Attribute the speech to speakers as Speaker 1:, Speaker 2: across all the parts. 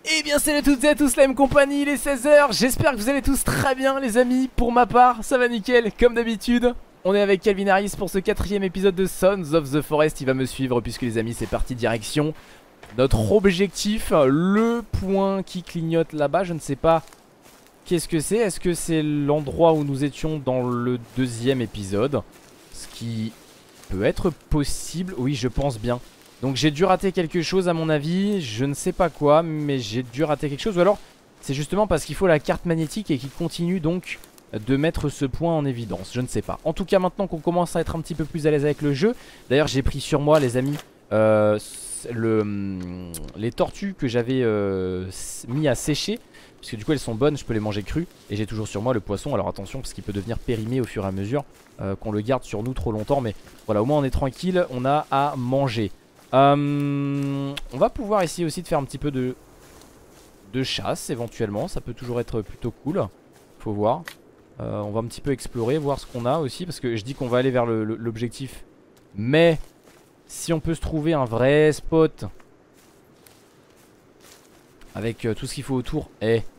Speaker 1: Eh bien salut à toutes et à tous, la même compagnie, il est 16h. J'espère que vous allez tous très bien les amis. Pour ma part, ça va nickel, comme d'habitude. On est avec Calvin Harris pour ce 4ème épisode de Sons of the Forest. Il va me suivre puisque les amis c'est parti direction notre objectif. Le point qui clignote là-bas, je ne sais pas qu'est-ce que c'est. Est-ce que c'est l'endroit où nous étions dans le 2ème épisode? Ce qui peut être possible, oui je pense bien. Donc j'ai dû rater quelque chose à mon avis, je ne sais pas quoi, mais j'ai dû rater quelque chose. Ou alors c'est justement parce qu'il faut la carte magnétique et qu'il continue donc de mettre ce point en évidence, je ne sais pas. En tout cas maintenant qu'on commence à être un petit peu plus à l'aise avec le jeu, d'ailleurs j'ai pris sur moi les amis les tortues que j'avais mis à sécher. Puisque du coup elles sont bonnes, je peux les manger crues. Et j'ai toujours sur moi le poisson, alors attention parce qu'il peut devenir périmé au fur et à mesure qu'on le garde sur nous trop longtemps. Mais voilà, au moins on est tranquille, on a à manger. On va pouvoir essayer aussi de faire un petit peu de chasse éventuellement. Ça peut toujours être plutôt cool. Faut voir. On va un petit peu explorer, voir ce qu'on a aussi. Parce que je dis qu'on va aller vers l'objectif. Mais si on peut se trouver un vrai spot avec tout ce qu'il faut autour.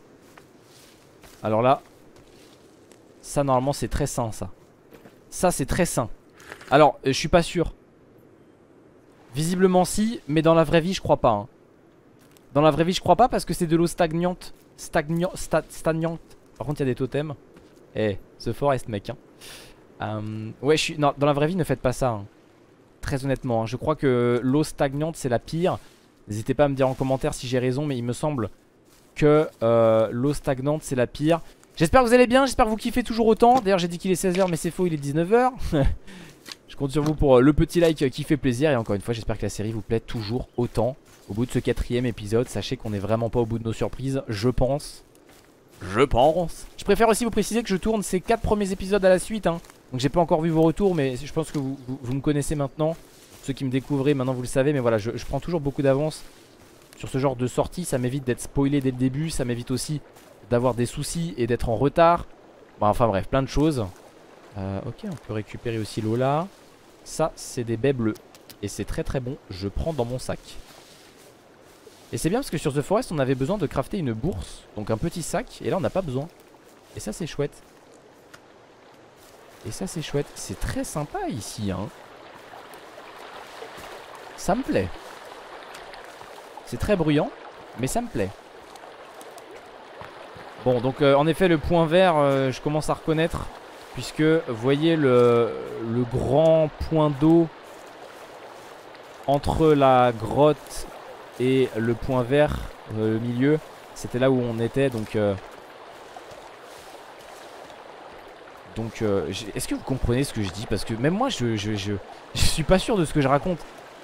Speaker 1: Alors là, ça normalement c'est très sain ça. Ça c'est très sain. Alors je suis pas sûr. Visiblement si, mais dans la vraie vie je crois pas hein. Dans la vraie vie je crois pas parce que c'est de l'eau stagnante. Stagnante. Par contre il y a des totems. The Forest mec hein. Ouais je suis... Non, dans la vraie vie ne faites pas ça hein. Très honnêtement hein. Je crois que l'eau stagnante c'est la pire. N'hésitez pas à me dire en commentaire si j'ai raison, mais il me semble que l'eau stagnante c'est la pire. J'espère que vous allez bien, j'espère que vous kiffez toujours autant. D'ailleurs j'ai dit qu'il est 16h mais c'est faux, il est 19h. Je compte sur vous pour le petit like qui fait plaisir. Et encore une fois j'espère que la série vous plaît toujours autant. Au bout de ce 4ème épisode, sachez qu'on n'est vraiment pas au bout de nos surprises, je pense. Je préfère aussi vous préciser que je tourne ces 4 premiers épisodes à la suite hein. Donc j'ai pas encore vu vos retours, mais je pense que vous me connaissez maintenant. Ceux qui me découvraient maintenant vous le savez. Mais voilà, je prends toujours beaucoup d'avance sur ce genre de sortie. Ça m'évite d'être spoilé dès le début. Ça m'évite aussi d'avoir des soucis et d'être en retard. Bon, enfin bref, plein de choses. Ok, on peut récupérer aussi l'eau là. Ça c'est des baies bleues. Et c'est très très bon, je prends dans mon sac. Et c'est bien parce que sur The Forest on avait besoin de crafter une bourse. Donc un petit sac, et là on n'a pas besoin. Et ça c'est chouette. Et ça c'est chouette, c'est très sympa ici hein. Ça me plaît. C'est très bruyant, mais ça me plaît. Bon donc en effet le point vert je commence à reconnaître. Puisque vous voyez le grand point d'eau entre la grotte et le point vert au milieu. C'était là où on était donc est-ce que vous comprenez ce que je dis? Parce que même moi je suis pas sûr de ce que je raconte.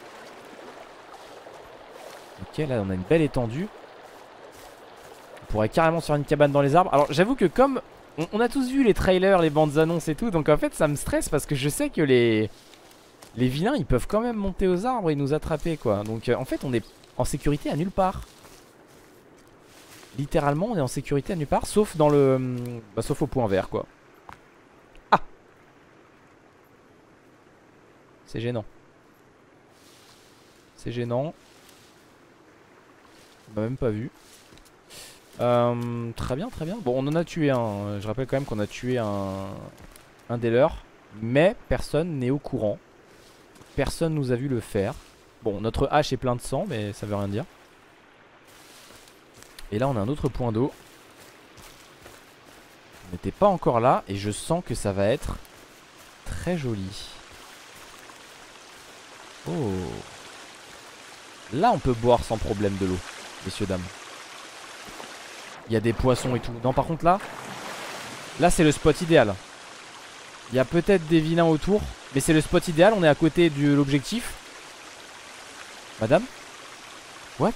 Speaker 1: Ok là on a une belle étendue. On pourrait carrément se faire une cabane dans les arbres. Alors j'avoue que comme on a tous vu les trailers, les bandes annonces et tout. Donc en fait ça me stresse parce que je sais que les vilains ils peuvent quand même monter aux arbres et nous attraper quoi. Donc en fait on est en sécurité à nulle part. Littéralement on est en sécurité à nulle part. Sauf dans le... sauf au point vert quoi. Ah, c'est gênant. C'est gênant. On m'a même pas vu. Très bien très bien. Bon on en a tué un. Je rappelle quand même qu'on a tué un des leurs. Mais personne n'est au courant. Personne nous a vu le faire. Bon notre hache est plein de sang mais ça veut rien dire. Et là on a un autre point d'eau. On n'était pas encore là. Et je sens que ça va être très joli. Oh. Là on peut boire sans problème de l'eau. Messieurs dames. Il y a des poissons et tout. Non par contre là c'est le spot idéal. Il y a peut-être des vilains autour, mais c'est le spot idéal. On est à côté de l'objectif. Madame? What?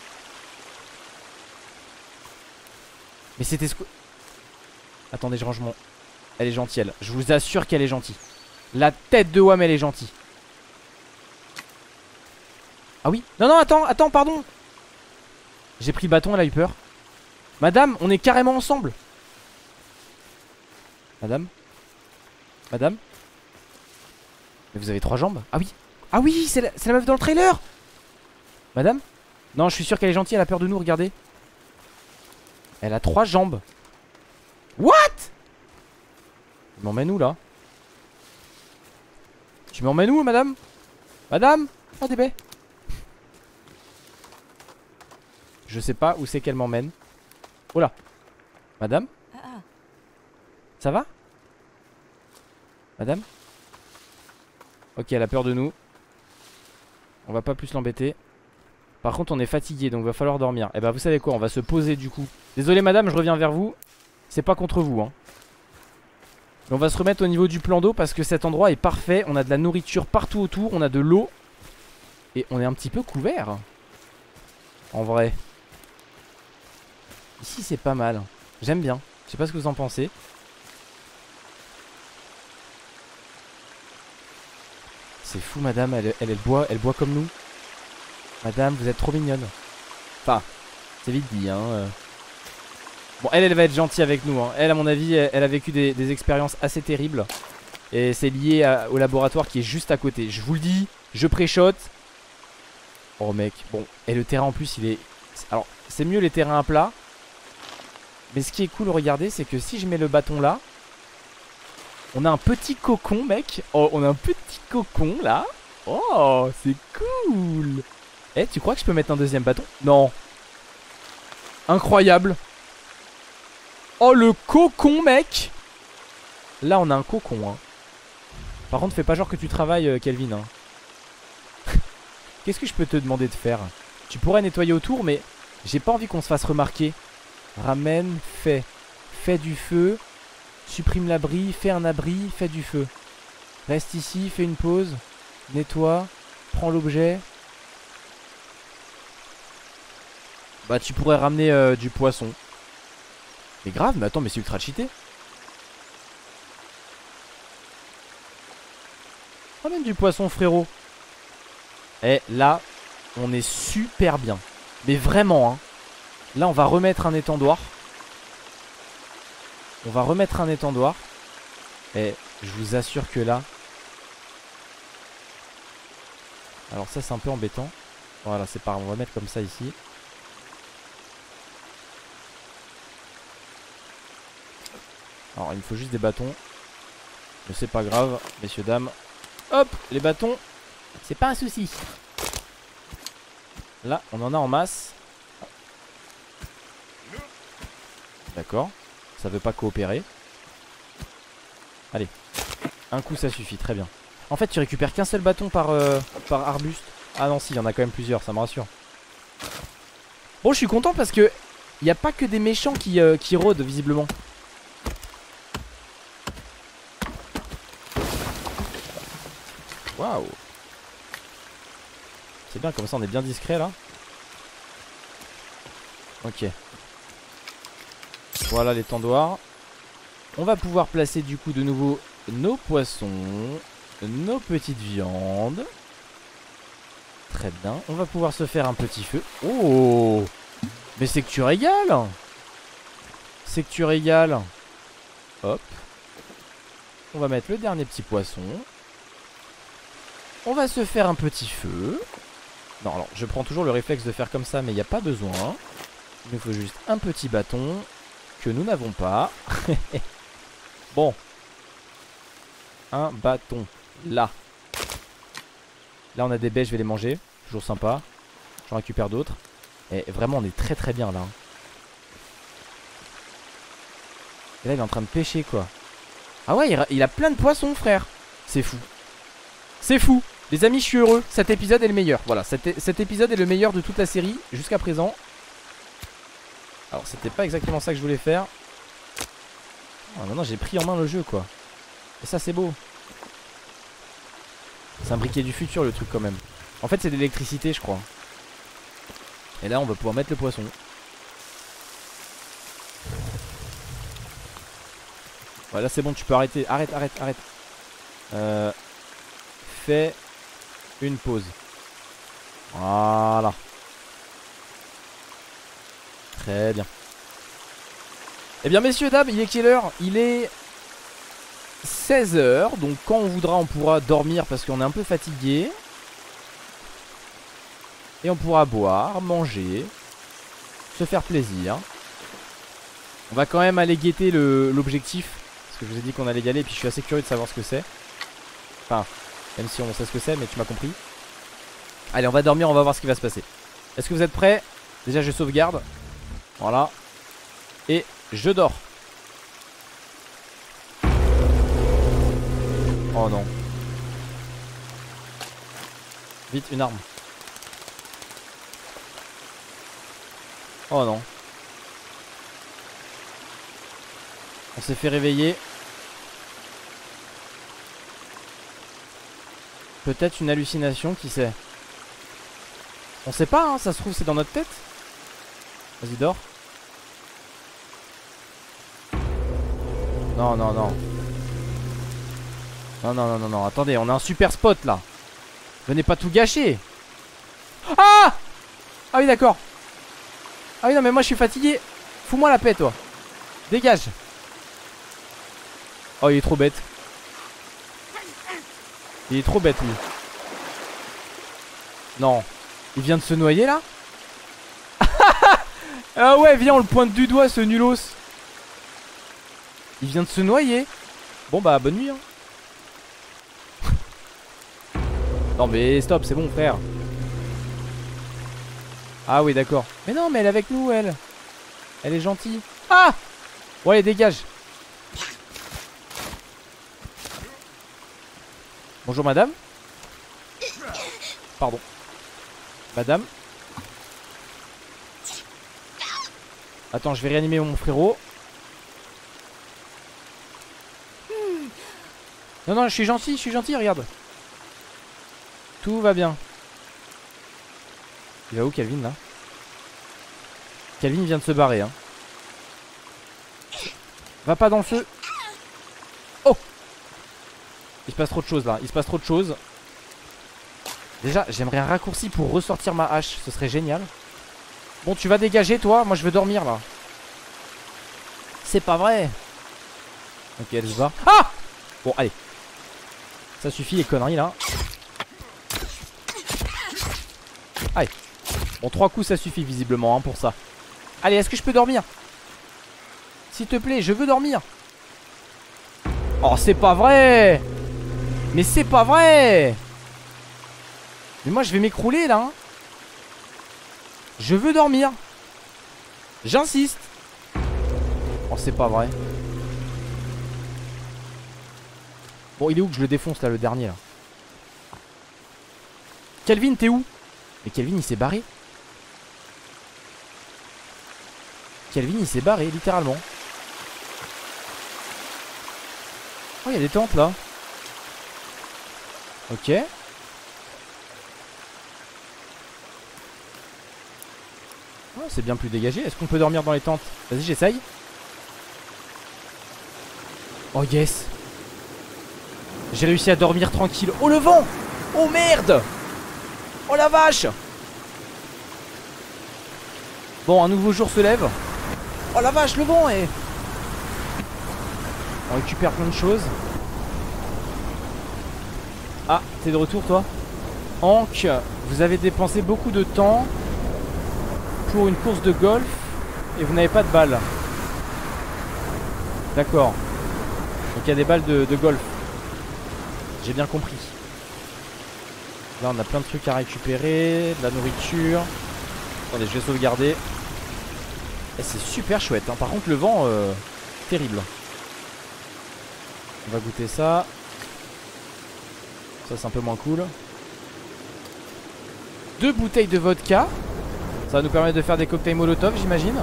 Speaker 1: Mais c'était ce que... Attendez je range mon... Elle est gentille elle. Je vous assure qu'elle est gentille. La tête de Wham elle est gentille. Ah oui? Non non attends pardon. J'ai pris le bâton, elle a eu peur. Madame, on est carrément ensemble. Madame? Madame? Mais vous avez 3 jambes? Ah oui. Ah oui, c'est la meuf dans le trailer. Madame? Non, je suis sûr qu'elle est gentille, elle a peur de nous, regardez. Elle a 3 jambes. What? Tu m'emmènes où là? Tu m'emmènes où madame? Madame? Oh des baies. Je sais pas où c'est qu'elle m'emmène. Oh là. Madame? Ça va? Madame? Ok, elle a peur de nous. On va pas plus l'embêter. Par contre on est fatigué donc va falloir dormir. Et bah vous savez quoi, on va se poser du coup. Désolé madame, je reviens vers vous. C'est pas contre vous hein. Mais on va se remettre au niveau du plan d'eau parce que cet endroit est parfait. On a de la nourriture partout autour, on a de l'eau. Et on est un petit peu couvert. En vrai. Ici c'est pas mal. J'aime bien. Je sais pas ce que vous en pensez. C'est fou madame, elle boit comme nous. Madame, vous êtes trop mignonne. Enfin, c'est vite dit hein. Bon, elle va être gentille avec nous hein. Elle à mon avis, elle a vécu des expériences assez terribles. Et c'est lié au laboratoire qui est juste à côté. Je vous le dis, je pré-shot. Oh mec, bon. Et le terrain en plus il est... Alors, c'est mieux les terrains à plat. Mais ce qui est cool, regardez, c'est que si je mets le bâton là, on a un petit cocon mec. Oh, on a un petit cocon là. Oh, c'est cool. Eh, tu crois que je peux mettre un deuxième bâton? Non. Incroyable. Oh, le cocon, mec. Là, on a un cocon, hein. Par contre, fais pas genre que tu travailles, Kelvin, hein. Qu'est-ce que je peux te demander de faire? Tu pourrais nettoyer autour, mais j'ai pas envie qu'on se fasse remarquer. Ramène, fais. Fais du feu. Supprime l'abri, fais un abri, fais du feu. Reste ici, fais une pause. Nettoie. Prends l'objet. Bah tu pourrais ramener du poisson. Mais grave, mais attends, mais c'est ultra cheaté. Ramène du poisson frérot. Et là, on est super bien. Mais vraiment hein. Là on va remettre un étendoir. On va remettre un étendoir. Et je vous assure que là... Alors ça c'est un peu embêtant. Voilà, c'est pas grave, on va mettre comme ça ici. Alors il me faut juste des bâtons. Mais c'est pas grave, messieurs, dames. Hop, les bâtons, c'est pas un souci. Là, on en a en masse. D'accord, ça veut pas coopérer. Allez, un coup ça suffit, très bien. En fait tu récupères qu'un seul bâton par arbuste. Ah non si, il y en a quand même plusieurs, ça me rassure. Bon, je suis content parce que il n'y a pas que des méchants qui rôdent visiblement. Waouh. C'est bien, comme ça on est bien discret là. Ok. Voilà l'étendoir. On va pouvoir placer du coup de nouveau nos poissons, nos petites viandes. Très bien. On va pouvoir se faire un petit feu. Oh, mais c'est que tu régales. C'est que tu régales. Hop. On va mettre le dernier petit poisson. On va se faire un petit feu. Non, alors je prends toujours le réflexe de faire comme ça, mais il n'y a pas besoin. Il nous faut juste un petit bâton que nous n'avons pas. Bon. Un bâton. Là. Là on a des baies, je vais les manger. Toujours sympa. J'en récupère d'autres. Et vraiment on est très très bien là. Et là il est en train de pêcher quoi. Ah ouais, il a plein de poissons frère. C'est fou. C'est fou. Les amis, je suis heureux. Cet épisode est le meilleur. Voilà, cet épisode est le meilleur de toute la série jusqu'à présent. Alors c'était pas exactement ça que je voulais faire. Ah, non, j'ai pris en main le jeu quoi. Et ça c'est beau. C'est un briquet du futur le truc quand même. En fait c'est de l'électricité je crois. Et là on va pouvoir mettre le poisson. Voilà, c'est bon, tu peux arrêter. Arrête. Fais une pause. Voilà. Très bien. Eh bien messieurs, dames, il est quelle heure? Il est 16 h. Donc quand on voudra on pourra dormir parce qu'on est un peu fatigué. Et on pourra boire, manger, se faire plaisir. On va quand même aller guetter l'objectif. Parce que je vous ai dit qu'on allait y aller. Et puis je suis assez curieux de savoir ce que c'est. Enfin, même si on sait ce que c'est, mais tu m'as compris. Allez, on va dormir, on va voir ce qui va se passer. Est-ce que vous êtes prêts? Déjà je sauvegarde. Voilà. Et je dors. Oh non. Vite, une arme. Oh non. On s'est fait réveiller. Peut-être une hallucination, qui sait. On sait pas, hein, ça se trouve c'est dans notre tête. Vas-y, dors. Non, non, non. Non, non, non, non, non. Attendez, on a un super spot là. Venez pas tout gâcher. Ah! Ah oui, d'accord. Ah oui, non, mais moi je suis fatigué. Fous-moi la paix, toi. Dégage. Oh, il est trop bête. Il est trop bête, lui. Non. Il vient de se noyer là. Ah ouais, viens, on le pointe du doigt, ce nulos. Il vient de se noyer. Bon bah bonne nuit hein. Non mais stop, c'est bon frère. Ah oui d'accord. Mais non mais elle est avec nous elle. Elle est gentille. Ah! Bon allez dégage. Bonjour madame. Pardon. Madame. Attends, je vais réanimer mon frérot. Non, non, je suis gentil, regarde. Tout va bien. Il va où Calvin là? Calvin vient de se barrer hein. Va pas dans le feu. Oh! Il se passe trop de choses là, il se passe trop de choses. Déjà, j'aimerais un raccourci pour ressortir ma hache, ce serait génial. Bon, tu vas dégager toi, moi je veux dormir là. C'est pas vrai. Ok, elle se barre. Ah! Bon, allez. Ça suffit les conneries là. Allez. Bon, 3 coups ça suffit visiblement hein, pour ça. Allez, est-ce que je peux dormir? S'il te plaît, je veux dormir. Oh, c'est pas vrai. Mais c'est pas vrai. Mais moi je vais m'écrouler là hein. Je veux dormir. J'insiste. Oh, c'est pas vrai. Bon, il est où que je le défonce là, le dernier là? Calvin, t'es où? Mais Calvin il s'est barré. Calvin il s'est barré, littéralement. Oh, il y a des tentes là. Ok. Oh, c'est bien plus dégagé. Est-ce qu'on peut dormir dans les tentes? Vas-y, j'essaye. Oh yes. J'ai réussi à dormir tranquille. Oh le vent! Oh merde! Oh la vache! Bon, un nouveau jour se lève. Oh la vache, le vent est... On récupère plein de choses. Ah, t'es de retour toi? Hank, vous avez dépensé beaucoup de temps pour une course de golf et vous n'avez pas de balles. D'accord. Donc il y a des balles de golf. J'ai bien compris. Là on a plein de trucs à récupérer. De la nourriture. Attendez, je vais sauvegarder. Et c'est super chouette hein. Par contre le vent terrible. On va goûter ça. Ça c'est un peu moins cool. 2 bouteilles de vodka. Ça va nous permettre de faire des cocktails molotov j'imagine.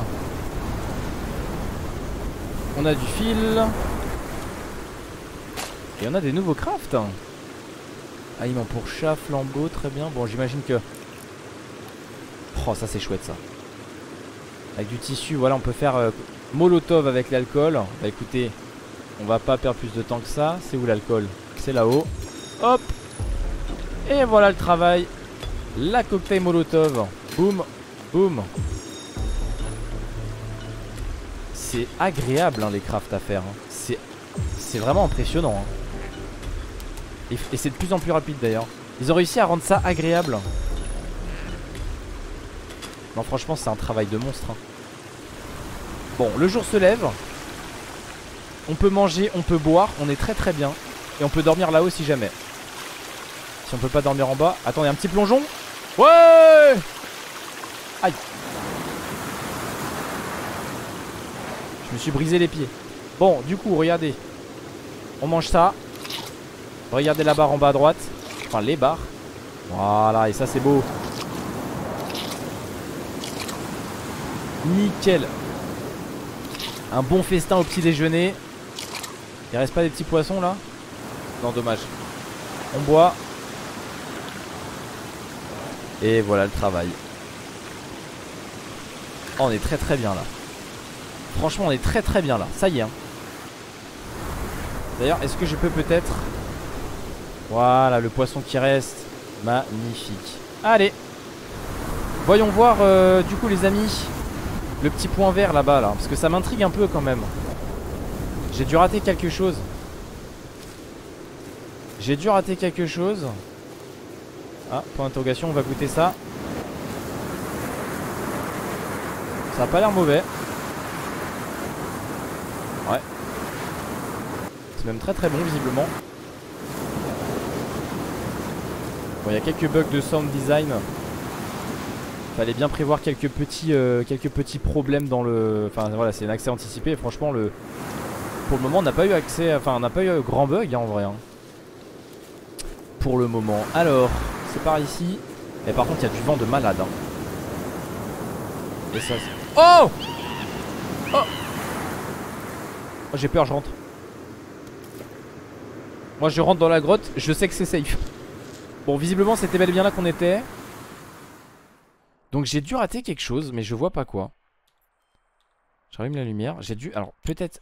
Speaker 1: On a du fil. Et on a des nouveaux crafts. Aliment pour chat, flambeau, très bien. Bon j'imagine que... Oh ça c'est chouette ça. Avec du tissu, voilà on peut faire molotov avec l'alcool. Bah écoutez, on va pas perdre plus de temps que ça. C'est où l'alcool? C'est là-haut. Hop. Et voilà le travail. La cocktail molotov. Boum, boum. C'est agréable hein, les crafts à faire hein. C'est vraiment impressionnant hein. Et c'est de plus en plus rapide d'ailleurs. Ils ont réussi à rendre ça agréable. Non franchement c'est un travail de monstre hein. Bon, le jour se lève. On peut manger, on peut boire. On est très très bien. Et on peut dormir là-haut si jamais. Si on peut pas dormir en bas. Attendez, un petit plongeon. Ouais. Aïe. Je me suis brisé les pieds. Bon, du coup, regardez. On mange ça. Regardez la barre en bas à droite. Enfin, les barres. Voilà, et ça c'est beau. Nickel. Un bon festin au petit déjeuner. Il reste pas des petits poissons là? Non, dommage. On boit. Et voilà le travail. Oh, on est très très bien là. Franchement on est très très bien là. Ça y est hein. D'ailleurs est-ce que je peux peut-être... Voilà le poisson qui reste. Magnifique. Allez. Voyons voir du coup les amis. Le petit point vert là-bas là. Parce que ça m'intrigue un peu quand même. J'ai dû rater quelque chose. J'ai dû rater quelque chose. Ah, point d'interrogation, on va goûter ça. Ça a pas l'air mauvais. Ouais. C'est même très très bon visiblement. Bon, il y a quelques bugs de sound design. Fallait bien prévoir quelques petits problèmes dans le... Enfin voilà, c'est un accès anticipé. Franchement, pour le moment, on n'a pas eu accès... Enfin, on n'a pas eu grand bug hein, en vrai. Hein. Pour le moment. Alors, c'est par ici. Et par contre, il y a du vent de malade. Hein. Et ça... Oh oh, oh j'ai peur, je rentre. Moi, je rentre dans la grotte. Je sais que c'est safe. Bon, visiblement, c'était bel et bien là qu'on était. Donc, j'ai dû rater quelque chose, mais je vois pas quoi. J'allume la lumière. J'ai dû... Alors, peut-être...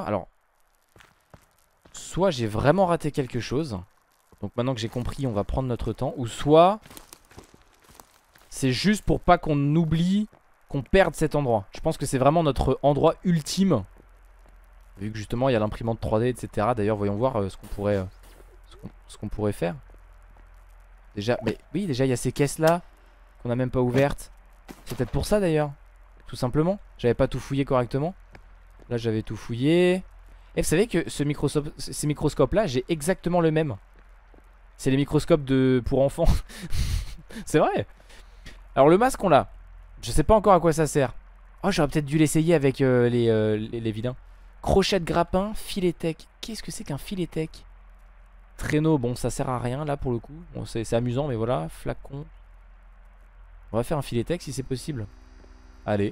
Speaker 1: Soit j'ai vraiment raté quelque chose. Donc maintenant que j'ai compris, on va prendre notre temps. Ou soit c'est juste pour pas qu'on oublie, qu'on perde cet endroit. Je pense que c'est vraiment notre endroit ultime. Vu que justement il y a l'imprimante 3D, etc. D'ailleurs voyons voir ce qu'on pourrait faire. Déjà, mais oui, déjà il y a ces caisses là qu'on a même pas ouvertes. C'est peut-être pour ça d'ailleurs. Tout simplement. J'avais pas tout fouillé correctement. Là j'avais tout fouillé. Et vous savez que ces microscopes là, j'ai exactement le même. C'est les microscopes pour enfants. C'est vrai. Alors le masque on l'a. Je sais pas encore à quoi ça sert. Oh, j'aurais peut-être dû l'essayer avec les vilains. Crochet de grappin, filet tech. Qu'est-ce que c'est qu'un filet tech? Traîneau, bon ça sert à rien là pour le coup. Bon, c'est amusant mais voilà. Flacon. On va faire un filet tech si c'est possible. Allez.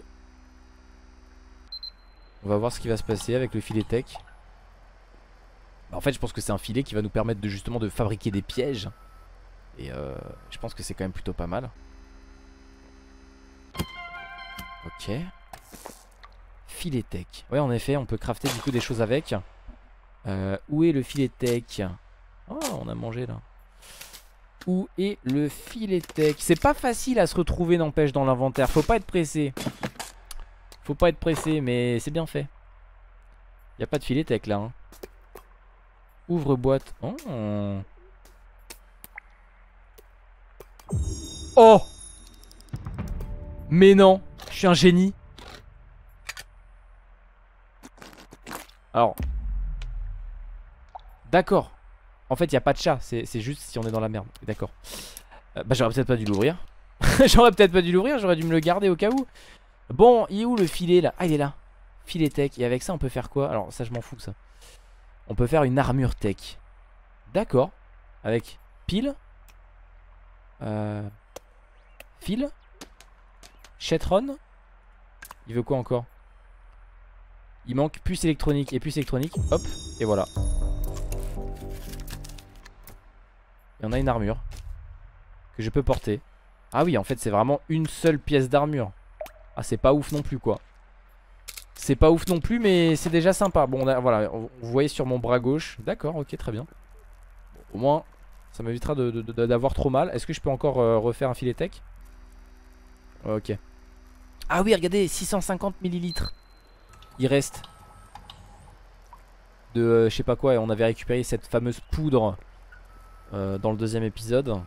Speaker 1: On va voir ce qui va se passer avec le filet tech. En fait je pense que c'est un filet qui va nous permettre de justement de fabriquer des pièges. Et je pense que c'est quand même plutôt pas mal. Ok. Filet tech. Ouais en effet on peut crafter du coup des choses avec. Où est le filet tech? Oh on a mangé là. Où est le filet tech? C'est pas facile à se retrouver n'empêche dans l'inventaire. Faut pas être pressé. Faut pas être pressé mais c'est bien fait. Y a pas de filet tech là hein. Ouvre boîte. Oh. Oh. Mais non. Je suis un génie. Alors. D'accord. En fait il n'y a pas de chat. C'est juste si on est dans la merde. D'accord. Bah j'aurais peut-être pas dû l'ouvrir. J'aurais peut-être pas dû l'ouvrir. J'aurais dû me le garder au cas où. Bon il est où le filet là? Ah il est là. Filet tech. Et avec ça on peut faire quoi? Alors ça je m'en fous ça. On peut faire une armure tech. D'accord. Avec pile. Fil. Chetron. Il veut quoi encore? Il manque puce électronique et puce électronique. Hop. Et voilà. Et on a une armure que je peux porter. Ah oui en fait c'est vraiment une seule pièce d'armure. Ah c'est pas ouf non plus quoi. C'est pas ouf non plus mais c'est déjà sympa. Bon voilà, vous voyez sur mon bras gauche. D'accord, ok, très bien. Bon, au moins ça m'évitera d'avoir trop mal. Est-ce que je peux encore refaire un filet tech? Ok. Ah oui regardez, 650 millilitres. Il reste de je sais pas quoi. Et on avait récupéré cette fameuse poudre dans le deuxième épisode.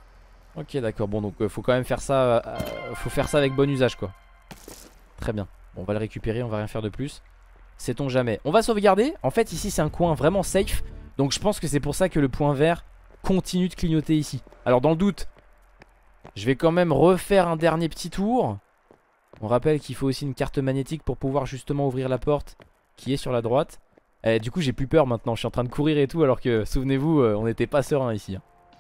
Speaker 1: Ok d'accord, bon donc faut quand même faire ça. Faut faire ça avec bon usage quoi. Très bien. Bon, on va le récupérer, on va rien faire de plus. Sait-on jamais. On va sauvegarder. En fait ici c'est un coin vraiment safe. Donc je pense que c'est pour ça que le point vert continue de clignoter ici. Alors dans le doute, je vais quand même refaire un dernier petit tour. On rappelle qu'il faut aussi une carte magnétique pour pouvoir justement ouvrir la porte qui est sur la droite. Du coup j'ai plus peur maintenant, je suis en train de courir et tout alors que souvenez-vous on n'était pas serein ici.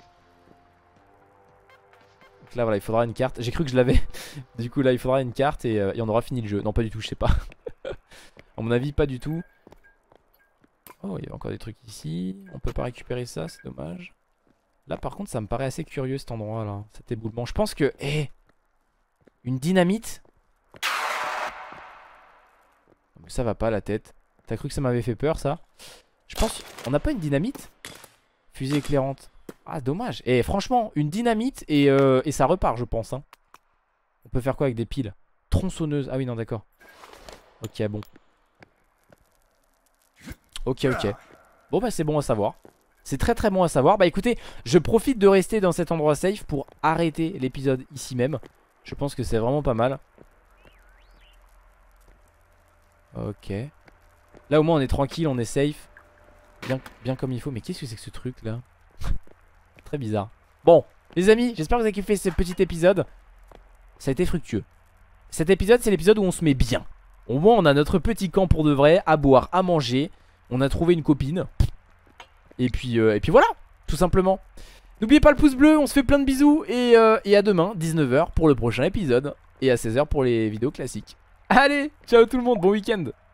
Speaker 1: Donc là voilà il faudra une carte, j'ai cru que je l'avais. Du coup là il faudra une carte et on aura fini le jeu. Non pas du tout, je sais pas. À mon avis pas du tout. Oh il y a encore des trucs ici. On peut pas récupérer ça, c'est dommage. Là par contre ça me paraît assez curieux cet endroit là, cet éboulement. Je pense que... une dynamite. Mais ça va pas la tête. T'as cru que ça m'avait fait peur ça? Je pense... On n'a pas une dynamite? Fusée éclairante. Ah dommage. Et franchement une dynamite et ça repart je pense hein. On peut faire quoi avec des piles? Tronçonneuse. Ah oui non d'accord. Ok bon. Ok. Bon bah c'est bon à savoir. C'est très très bon à savoir. Bah écoutez, je profite de rester dans cet endroit safe pour arrêter l'épisode ici même. Je pense que c'est vraiment pas mal. Ok. Là au moins on est tranquille, on est safe. Bien comme il faut. Mais qu'est-ce que c'est que ce truc là? Très bizarre. Bon les amis, j'espère que vous avez kiffé ce petit épisode. Ça a été fructueux. Cet épisode c'est l'épisode où on se met bien. Au moins on a notre petit camp pour de vrai. À boire, à manger. On a trouvé une copine. Et puis voilà, tout simplement. N'oubliez pas le pouce bleu, on se fait plein de bisous. Et à demain, 19 h pour le prochain épisode. Et à 16 h pour les vidéos classiques. Allez, ciao tout le monde, bon week-end.